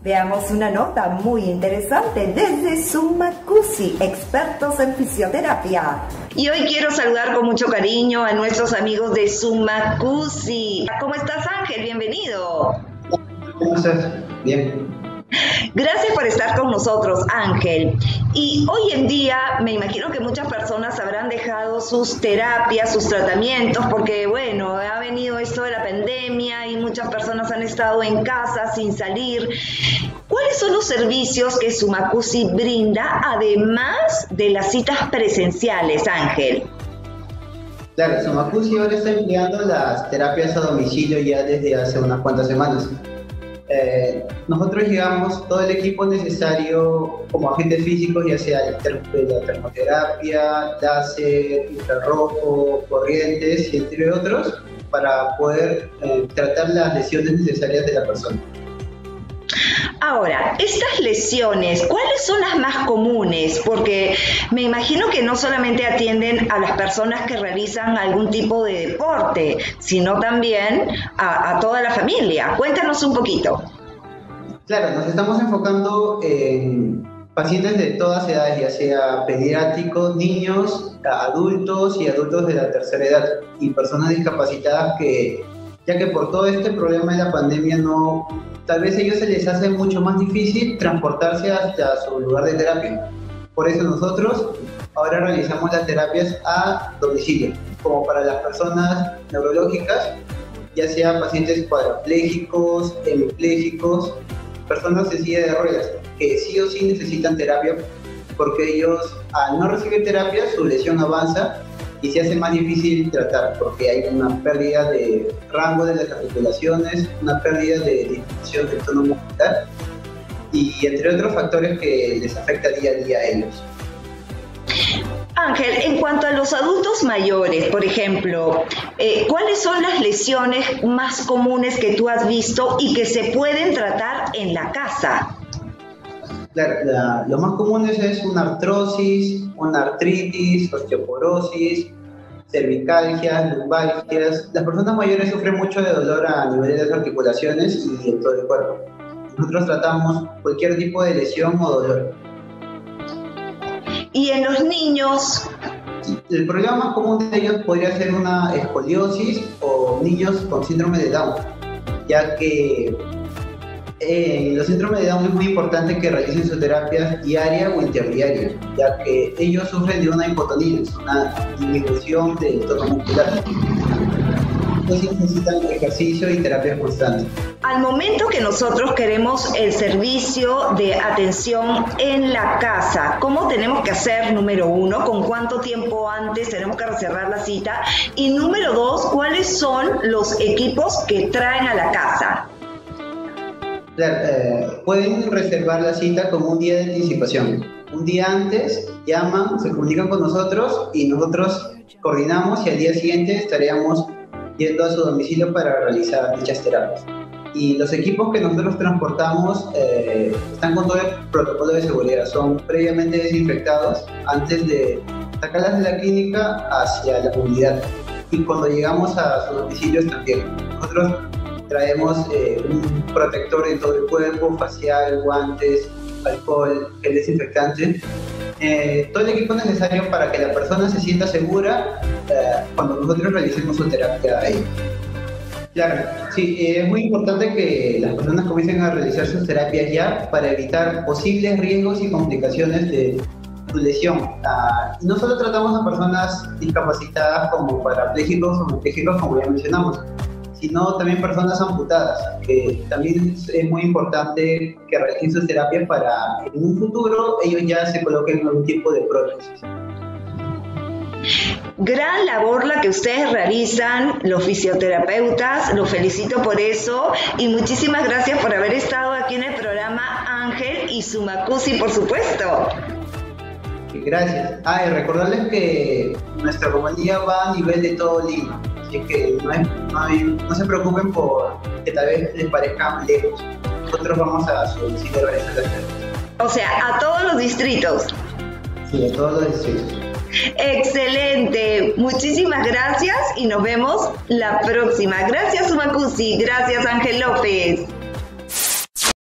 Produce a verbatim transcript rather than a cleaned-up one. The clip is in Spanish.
Veamos una nota muy interesante desde Sumacusi, expertos en fisioterapia. Y hoy quiero saludar con mucho cariño a nuestros amigos de Sumacusi. ¿Cómo estás, Ángel? Bienvenido. ¿Cómo estás? Bien. Gracias por estar con nosotros, Ángel. Y hoy en día me imagino que muchas personas habrán dejado sus terapias, sus tratamientos, porque bueno, ha venido esto de la pandemia y muchas personas han estado en casa sin salir. ¿Cuáles son los servicios que Sumacusi brinda, además de las citas presenciales, Ángel? Claro, Sumacusi ahora está empleando las terapias a domicilio ya desde hace unas cuantas semanas. Eh, nosotros llegamos todo el equipo necesario como agentes físicos, ya sea la termoterapia, láser, infrarrojo, corrientes y entre otros, para poder eh, tratar las lesiones necesarias de la persona. Ahora, estas lesiones, ¿cuáles son las más comunes? Porque me imagino que no solamente atienden a las personas que realizan algún tipo de deporte, sino también a, a toda la familia. Cuéntanos un poquito. Claro, nos estamos enfocando en pacientes de todas edades, ya sea pediátricos, niños, adultos y adultos de la tercera edad, y personas discapacitadas que, ya que por todo este problema de la pandemia, no, tal vez a ellos se les hace mucho más difícil transportarse hasta su lugar de terapia. Por eso nosotros ahora realizamos las terapias a domicilio, como para las personas neurológicas, ya sea pacientes cuadraplégicos, hemipléjicos, personas en silla de ruedas, que sí o sí necesitan terapia, porque ellos, al no recibir terapia, su lesión avanza y se hace más difícil tratar, porque hay una pérdida de rango de las articulaciones, una pérdida de distribución del tono muscular, y entre otros factores que les afecta día a día a ellos. Ángel, en cuanto a los adultos mayores, por ejemplo, eh, ¿cuáles son las lesiones más comunes que tú has visto y que se pueden tratar en la casa? Claro, la, lo más común es una artrosis, una artritis, osteoporosis, cervicalgias, lumbalgias. Las personas mayores sufren mucho de dolor a nivel de las articulaciones y en todo el cuerpo. Nosotros tratamos cualquier tipo de lesión o dolor. ¿Y en los niños? El problema más común de ellos podría ser una escoliosis o niños con síndrome de Down, ya que en los síndromes de Down es muy importante que realicen su terapia diaria o interdiaria, ya que ellos sufren de una hipotonía, es una disminución del tono muscular. Entonces necesitan ejercicio y terapia constante. Al momento que nosotros queremos el servicio de atención en la casa, ¿cómo tenemos que hacer? Número uno, ¿con cuánto tiempo antes tenemos que reservar la cita? Y número dos, ¿cuáles son los equipos que traen a la casa? Claro, eh, pueden reservar la cita con un día de anticipación. Un día antes llaman, se comunican con nosotros y nosotros coordinamos y al día siguiente estaríamos yendo a su domicilio para realizar dichas terapias. Y los equipos que nosotros transportamos eh, están con todo el protocolo de seguridad, son previamente desinfectados antes de sacarlas de la clínica hacia la comunidad. Y cuando llegamos a sus domicilios también. Nosotros traemos eh, un protector en todo el cuerpo, facial, guantes, alcohol, gel desinfectante. Eh, todo el equipo necesario para que la persona se sienta segura eh, cuando nosotros realicemos su terapia ahí. Claro, sí, eh, es muy importante que las personas comiencen a realizar sus terapias ya para evitar posibles riesgos y complicaciones de su lesión. Ah, no solo tratamos a personas discapacitadas como parapléjicos o hemipléjicos, como ya mencionamos, sino también personas amputadas, que también es muy importante que realicen sus terapias para en un futuro ellos ya se coloquen algún tipo de prótesis. Gran labor la que ustedes realizan, los fisioterapeutas, los felicito por eso y muchísimas gracias por haber estado aquí en el programa, Ángel, y Sumacusi, por supuesto. Gracias. Ah, y recordarles que nuestra compañía va a nivel de todo Lima, así que no, es, no, hay, no se preocupen por que tal vez les parezca lejos. Nosotros vamos a solicitar varias terapias. O sea, a todos los distritos. Sí, a todos los distritos. Excelente, muchísimas gracias y nos vemos la próxima. Gracias, Sumacusi, gracias, Ángel López.